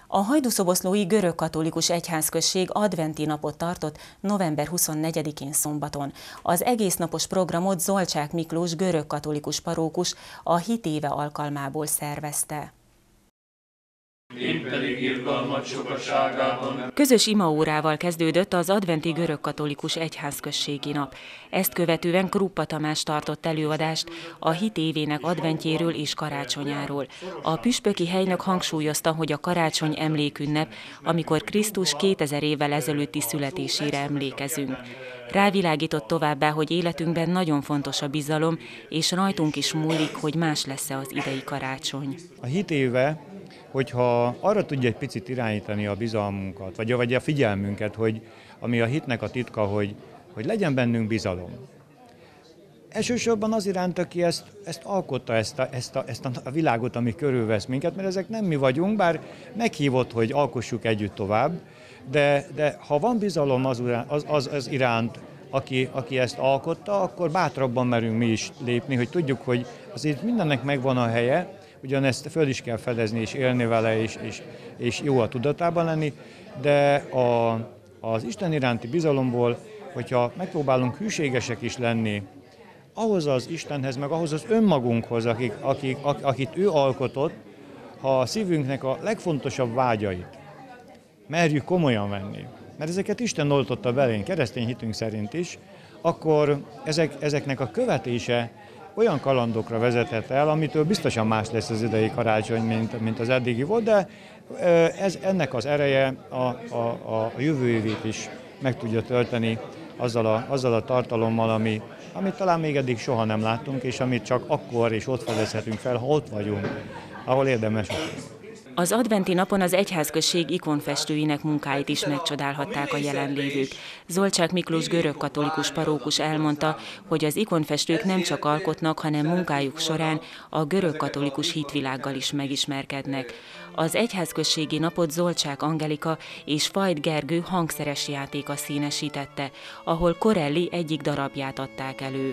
A hajdúszoboszlói görögkatolikus egyházközség adventi napot tartott november 24-én szombaton. Az egésznapos programot Zolcsák Miklós görögkatolikus parókus a hitéve alkalmából szervezte. Én pedig irgalmat sokaságában. Közös imaórával kezdődött az adventi görögkatolikus egyházközségi nap. Ezt követően Kruppa Tamás tartott előadást a hit évének adventjéről és karácsonyáról. A püspöki helynök hangsúlyozta, hogy a karácsony emlékünnep, amikor Krisztus 2000 évvel ezelőtti születésére emlékezünk. Rávilágított továbbá, hogy életünkben nagyon fontos a bizalom, és rajtunk is múlik, hogy más lesz-e az idei karácsony. A hit éve, hogyha arra tudja egy picit irányítani a bizalmunkat, vagy a figyelmünket, hogy ami a hitnek a titka, hogy legyen bennünk bizalom. Elsősorban az iránt, aki ezt alkotta, ezt a világot, ami körülvesz minket, mert ezek nem mi vagyunk, bár meghívott, hogy alkossuk együtt tovább, de ha van bizalom az iránt, aki ezt alkotta, akkor bátrabban merünk mi is lépni, hogy tudjuk, hogy azért mindennek megvan a helye, ugyanezt föl is kell fedezni, és élni vele, és jó a tudatában lenni, de az Isten iránti bizalomból, hogyha megpróbálunk hűségesek is lenni, ahhoz az Istenhez, meg ahhoz az önmagunkhoz, akit ő alkotott, ha a szívünknek a legfontosabb vágyait merjük komolyan venni, mert ezeket Isten oltotta belénk, keresztény hitünk szerint is, akkor ezeknek a követése olyan kalandokra vezethet el, amitől biztosan más lesz az idei karácsony, mint az eddigi volt, de ennek az ereje a jövő évét is meg tudja tölteni azzal a tartalommal, amit talán még eddig soha nem láttunk, és amit csak akkor és ott fedezhetünk fel, ha ott vagyunk, ahol érdemes. Az adventi napon az egyházközség ikonfestőinek munkáit is megcsodálhatták a jelenlévők. Zolcsák Miklós görögkatolikus parókus elmondta, hogy az ikonfestők nem csak alkotnak, hanem munkájuk során a görögkatolikus hitvilággal is megismerkednek. Az egyházközségi napot Zolcsák Angelika és Fajt Gergő hangszeres játéka színesítette, ahol Corelli egyik darabját adták elő.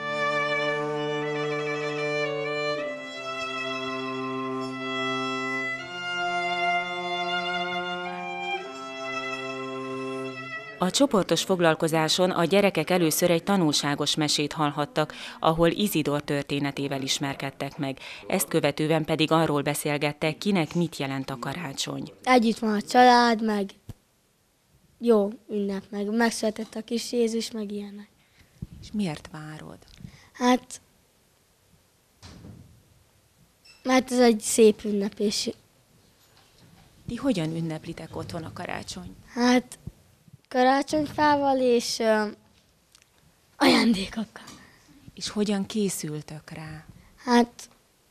A csoportos foglalkozáson a gyerekek először egy tanulságos mesét hallhattak, ahol Izidor történetével ismerkedtek meg. Ezt követően pedig arról beszélgettek, kinek mit jelent a karácsony. Együtt van a család, meg jó ünnep, meg megszületett a kis Jézus, meg ilyenek. És miért várod? Hát, mert ez egy szép ünnep, és... Ti hogyan ünneplitek otthon a karácsony? Hát, karácsonyfával és ajándékokkal. És hogyan készültök rá? Hát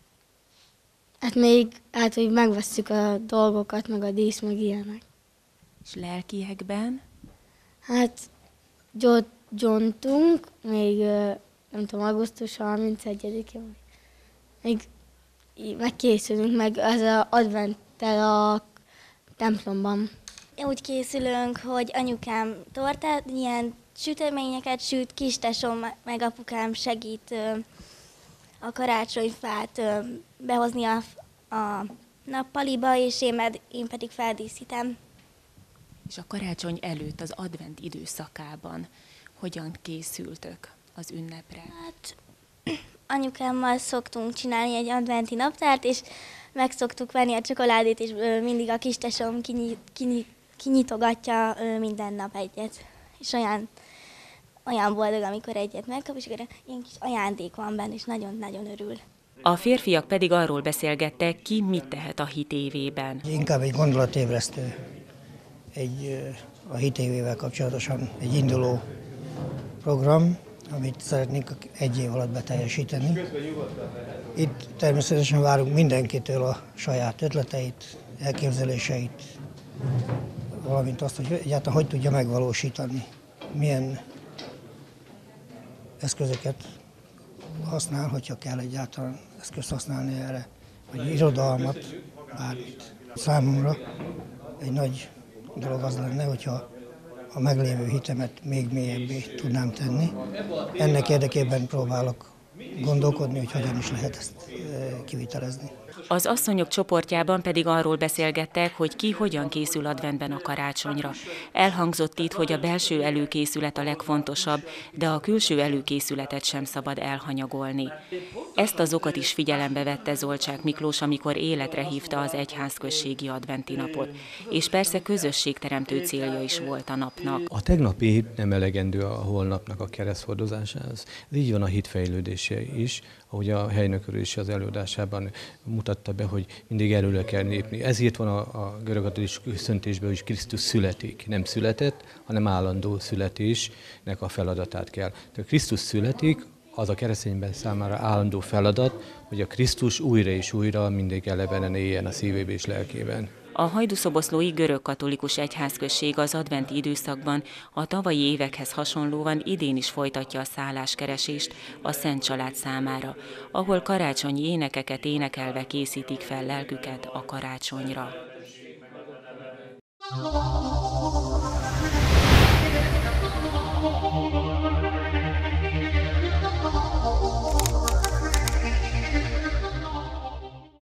hogy megvesszük a dolgokat, meg a dísz, meg ilyenek. És lelkiekben? Hát gyontunk, még nem tudom, augusztus 31-én, még megkészülünk meg az adventtel a templomban. Úgy készülünk, hogy anyukám tortát, ilyen süteményeket süt, kistesom meg apukám segít a karácsonyfát behozni a nappaliba, és én pedig feldíszítem. És a karácsony előtt, az advent időszakában hogyan készültök az ünnepre? Hát anyukámmal szoktunk csinálni egy adventi naptárt, és meg szoktuk venni a csokoládét, és mindig a kistesom kinyitogatja minden nap egyet. És olyan boldog, amikor egyet megkap, és akkor ilyen kis ajándék van benne, és nagyon-nagyon örül. A férfiak pedig arról beszélgettek, ki mit tehet a hit évében. Inkább egy gondolatébresztő, a hit évével kapcsolatosan egy induló program, amit szeretnénk egy év alatt beteljesíteni. Itt természetesen várunk mindenkitől a saját ötleteit, elképzeléseit, valamint azt, hogy egyáltalán hogy tudja megvalósítani, milyen eszközöket használ, hogyha kell egyáltalán eszközt használni erre, vagy irodalmat, bármit. Számomra egy nagy dolog az lenne, hogyha a meglévő hitemet még mélyebbé tudnám tenni. Ennek érdekében próbálok gondolkodni, hogy hogyan is lehet ezt kivitelezni. Az asszonyok csoportjában pedig arról beszélgettek, hogy ki hogyan készül adventben a karácsonyra. Elhangzott itt, hogy a belső előkészület a legfontosabb, de a külső előkészületet sem szabad elhanyagolni. Ezt az okot is figyelembe vette Zolcsák Miklós, amikor életre hívta az egyházközségi adventi napot. És persze közösségteremtő célja is volt a napnak. A tegnapi nem elegendő a holnapnak a keresztfordozásához. Ez így van a hitfejlődése is, ahogy a helynök is az előadásában mutatta be, hogy mindig előre kell lépni. Ezért van a görögkatolikus köszöntésben, hogy Krisztus születik. Nem született, hanem állandó születésnek a feladatát kell. Tehát Krisztus születik, az a keresztényben számára állandó feladat, hogy a Krisztus újra és újra mindig elevenen éljen a szívében és lelkében. A hajdúszoboszlói görögkatolikus egyházközség az adventi időszakban a tavalyi évekhez hasonlóan idén is folytatja a szálláskeresést a Szent Család számára, ahol karácsonyi énekeket énekelve készítik fel lelküket a karácsonyra.